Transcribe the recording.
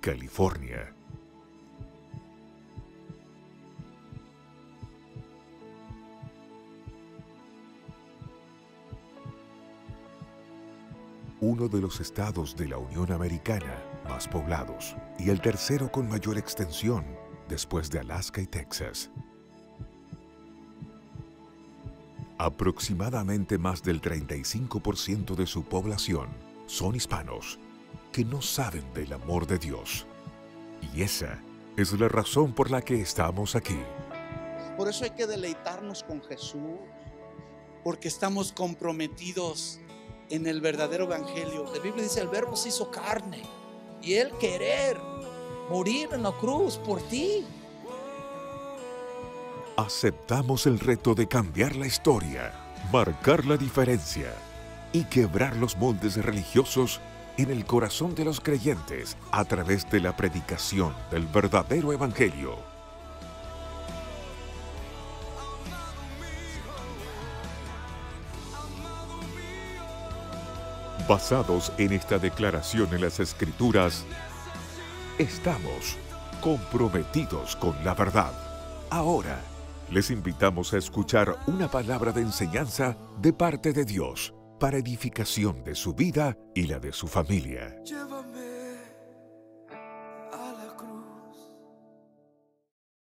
California. Uno de los estados de la Unión Americana más poblados y el tercero con mayor extensión después de Alaska y Texas. Aproximadamente más del 35% de su población son hispanos que no saben del amor de Dios. Y esa es la razón por la que estamos aquí. Por eso hay que deleitarnos con Jesús, porque estamos comprometidos en el verdadero evangelio. La Biblia dice: el verbo se hizo carne y él querer morir en la cruz por ti. Aceptamos el reto de cambiar la historia, marcar la diferencia y quebrar los moldes religiosos en el corazón de los creyentes a través de la predicación del verdadero evangelio. Basados en esta declaración en las Escrituras, estamos comprometidos con la verdad. Ahora, les invitamos a escuchar una palabra de enseñanza de parte de Dios para edificación de su vida y la de su familia.